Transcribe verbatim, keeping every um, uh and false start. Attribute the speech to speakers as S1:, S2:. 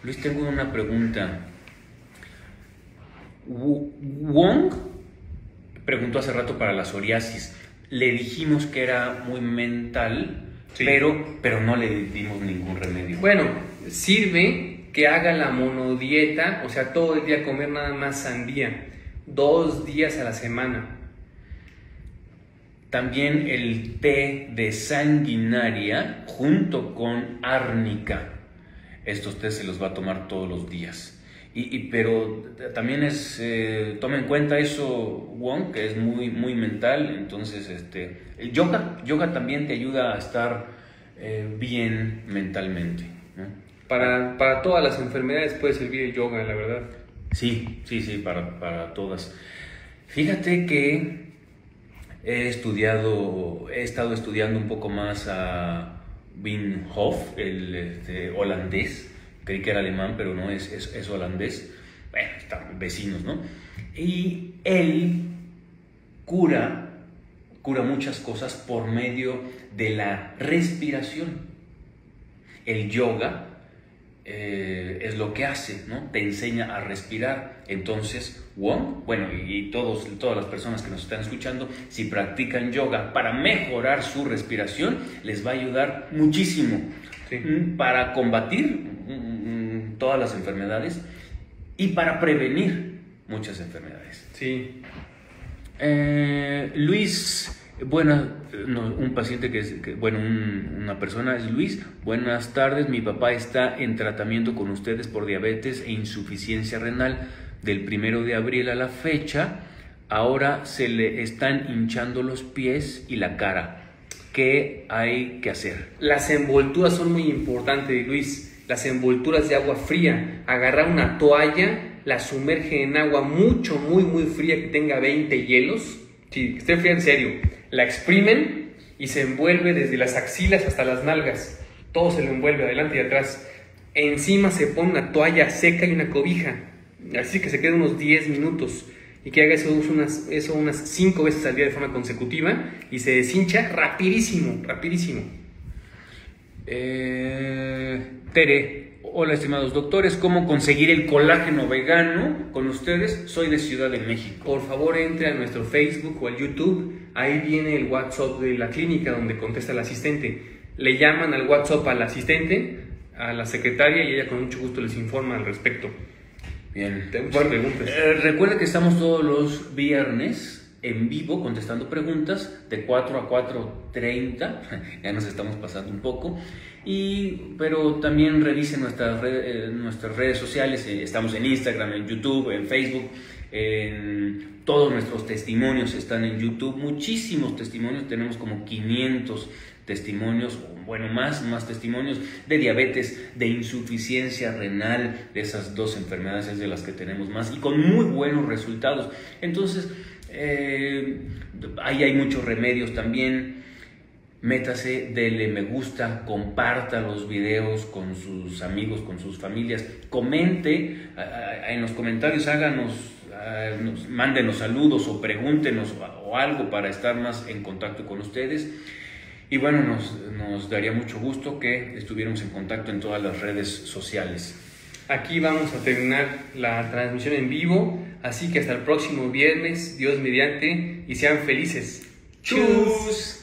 S1: Luis, tengo una pregunta. Wong preguntó hace rato para la psoriasis. Le dijimos que era muy mental, sí. pero, pero no le dimos ningún remedio.
S2: Bueno, sirve que haga la monodieta, o sea, todo el día comer nada más sandía, dos días a la semana.
S1: También el té de sanguinaria junto con árnica. Estos tés se los va a tomar todos los días. Y, y, pero también es, eh, toma en cuenta eso, Wong, que es muy, muy mental. Entonces, este, el yoga, yoga también te ayuda a estar eh, bien mentalmente, ¿no?
S2: Para, para todas las enfermedades puede servir el yoga, la verdad.
S1: Sí, sí, sí, para, para todas. Fíjate que he estudiado, he estado estudiando un poco más a Wim Hof, el este, holandés. Creí que era alemán, pero no, es, es, es holandés. Bueno, están vecinos, ¿no? Y él cura, cura muchas cosas por medio de la respiración. El yoga eh, es lo que hace, ¿no? Te enseña a respirar. Entonces, Wong, bueno, y, y todos, todas las personas que nos están escuchando, si practican yoga para mejorar su respiración, les va a ayudar muchísimo. Sí. Para combatir todas las enfermedades y para prevenir muchas enfermedades.
S2: Sí.
S1: Eh, Luis, buena, no, un paciente que es, que, bueno, un, una persona es Luis. Buenas tardes, mi papá está en tratamiento con ustedes por diabetes e insuficiencia renal del primero de abril a la fecha. Ahora se le están hinchando los pies y la cara. ¿Qué hay que hacer?
S2: Las envolturas son muy importantes, Luis. Las envolturas de agua fría. Agarrar una toalla, la sumerge en agua mucho, muy, muy fría, que tenga veinte hielos. Sí, que esté fría en serio. La exprimen y se envuelve desde las axilas hasta las nalgas. Todo se lo envuelve adelante y atrás. Encima se pone una toalla seca y una cobija. Así que se queda unos diez minutos. Y que haga eso unas, eso unas cinco veces al día de forma consecutiva y se deshincha rapidísimo, rapidísimo.
S1: Eh, Tere, hola estimados doctores, ¿cómo conseguir el colágeno vegano con ustedes? Soy de Ciudad de México.
S2: Por favor, entre a nuestro Facebook o al YouTube, ahí viene el WhatsApp de la clínica donde contesta el asistente. Le llaman al WhatsApp al asistente, a la secretaria, y ella con mucho gusto les informa al respecto.
S1: Bien.
S2: Tengo muchas preguntas.
S1: Eh, recuerda que estamos todos los viernes en vivo contestando preguntas de cuatro a cuatro treinta. Ya nos estamos pasando un poco. Y, pero también revisen nuestras, red, eh, nuestras redes sociales. Eh, estamos en Instagram, en YouTube, en Facebook. En, todos nuestros testimonios están en YouTube. Muchísimos testimonios. Tenemos como quinientos testimonios, bueno, más, más testimonios de diabetes, de insuficiencia renal, de esas dos enfermedades es de las que tenemos más y con muy buenos resultados. Entonces, eh, ahí hay muchos remedios también. Métase, dele me gusta, comparta los videos con sus amigos, con sus familias, comente en los comentarios, háganos, nos, mándenos saludos o pregúntenos o algo para estar más en contacto con ustedes. Y bueno, nos, nos daría mucho gusto que estuviéramos en contacto en todas las redes sociales.
S2: Aquí vamos a terminar la transmisión en vivo, así que hasta el próximo viernes, Dios mediante, y sean felices.
S1: ¡Chus!